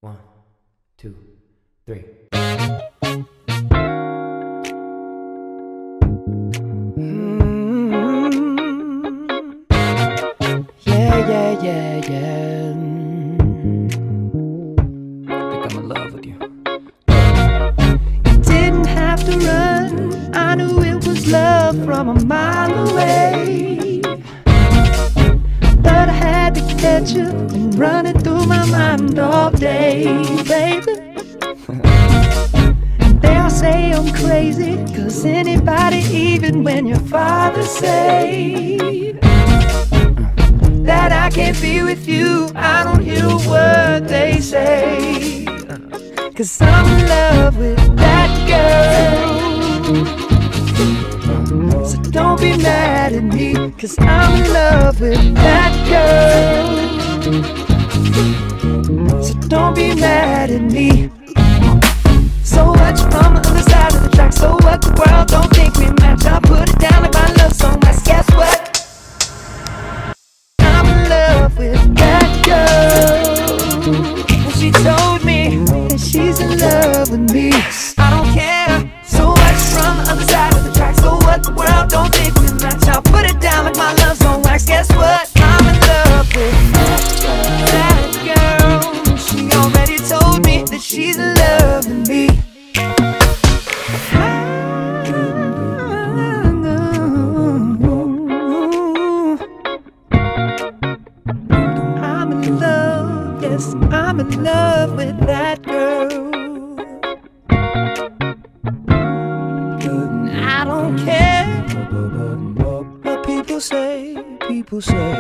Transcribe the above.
1, 2, 3. Yeah. I think I'm in love with you. You didn't have to run, I knew it was love from a mile away. But I had to catch you and run it through my mind all day, baby. They'll say I'm crazy, 'cause anybody, even when your father say that I can't be with you, I don't hear a word they say. 'Cause I'm in love with that girl. So don't be mad at me, 'cause I'm in love with that girl. So don't be mad at me. So what, you from the other side of the track? So what, the world don't think we match. I put it down like my love song. That's guess what? I'm in love with that girl. And she told me that she's in love with me. I don't care. So what, you from the other side of the track? So what, the world don't think we match. I put it down like my love song. Wax, guess what? I'm in love with that girl. She already told me that she's in love with me. I'm in love, yes, I'm in love with that girl. I don't care what people say, people say.